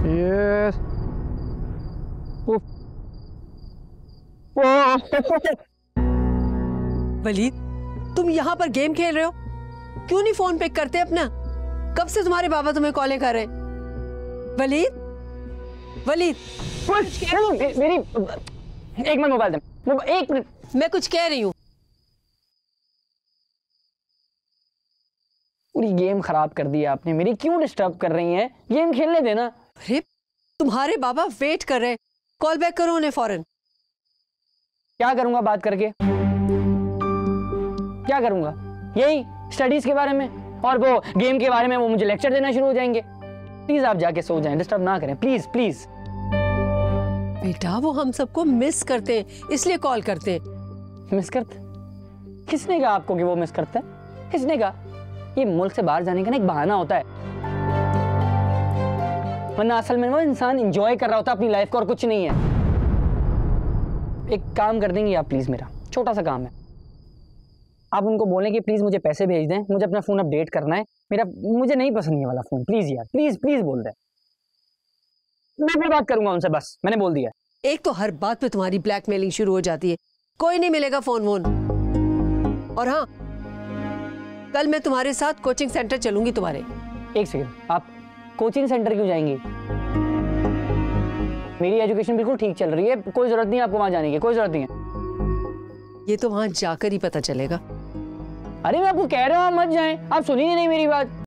ये वलीद, तुम यहाँ पर गेम खेल रहे हो? क्यों नहीं फोन पिक करते अपना? कब से तुम्हारे बाबा तुम्हें कॉलें कर रहे हैं? वलीद, वलीद, मेरी एक मिनट मोबाइल दे, एक मिनट। मैं कुछ कह रही हूँ। पूरी गेम खराब कर दी आपने मेरी। क्यों डिस्टर्ब कर रही हैं? गेम खेलने देना। अरे तुम्हारे बाबा वेट कर रहे हैं, कॉल बैक करो उन्हें फौरन। क्या करूंगा बात करके? क्या करूंगा? यही स्टडीज के बारे में, और वो गेम के बारे में वो मुझे लेक्चर देना शुरू हो जाएंगे। प्लीज आप जाके सो जाएं, डिस्टर्ब ना करें प्लीज प्लीज। बेटा वो हम सबको मिस करते हैं इसलिए कॉल करते हैं। मिस करते? किसने कहा आपको कि वो मिस करते हैं? किसने कहा? ये मुल्क से बाहर जाने का ना एक बहाना होता है, वरना असल में वो इंसान एंजॉय कर रहा होता है अपनी लाइफ को और कुछ नहीं है। एक काम कर देंगे आप प्लीज? मेरा छोटा सा काम है, आप उनको बोलें कि प्लीज मुझे पैसे भेज दें, मुझे अपना फोन अपडेट करना है। मुझे नहीं पसंद ये वाला फोन, प्लीज यार, प्लीज प्लीज बोल दें। मैं फिर बात करूंगा उनसे, बस मैंने बोल दिया। एक तो हर बात पे तुम्हारी ब्लैकमेलिंग शुरू हो जाती है। कोई नहीं मिलेगा फोन वोन। और हाँ, कल मैं तुम्हारे साथ कोचिंग सेंटर चलूंगी तुम्हारे। एक सेकंड, आप कोचिंग सेंटर क्यों जाएंगी? मेरी एजुकेशन बिल्कुल ठीक चल रही है, कोई जरूरत नहीं है आपको वहां जाने की, कोई जरूरत नहीं है। ये तो वहां जाकर ही पता चलेगा। अरे मैं आपको कह रहा हूँ आप मत जाएं, आप सुनिए नहीं मेरी बात।